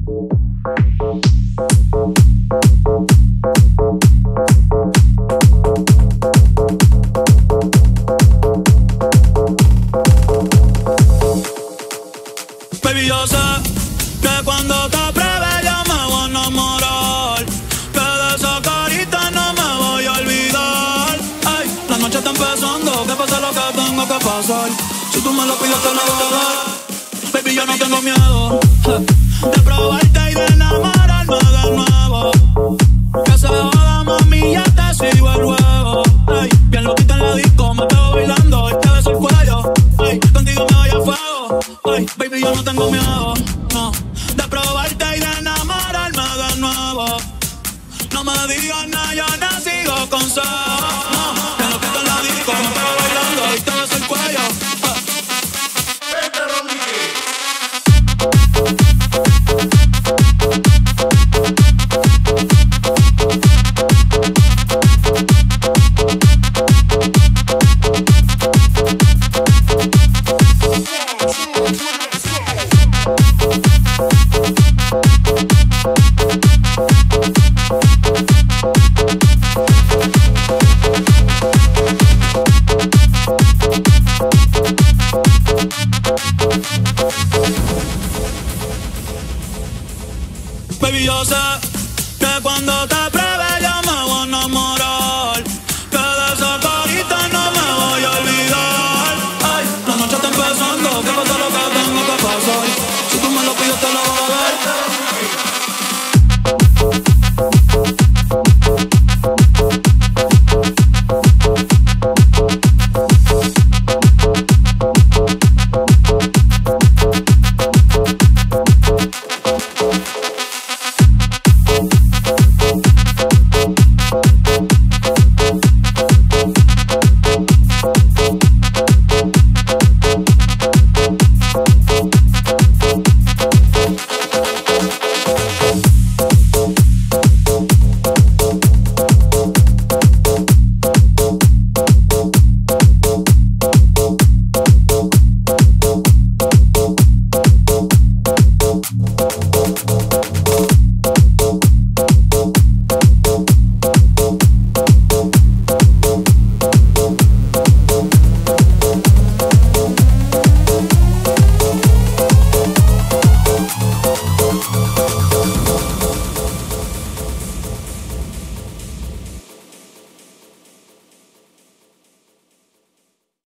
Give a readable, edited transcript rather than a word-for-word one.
Baby, yo sé que cuando te pruebe yo me voy a enamorar, que de esa carita no me voy a olvidar. Ay, la noche está empezando, que pase lo que tengo que pasar. Si tú me lo pides te lo voy a dar. Baby, yo no tengo miedo de probarte y de enamorarme de nuevo. Que se joda, mami, ya te sigo el juego. Ay, bien loquita en la disco, me quedo bailando y te beso el cuello. Ay, contigo me voy a fuego. Ay, baby, yo no tengo miedo, no, de probarte y de enamorarme de nuevo. No me digas nada, yo no sigo consejos. No, bien loquita en la disco, me quedo bailando y te beso el cuello. Baby, yo sé que cuando te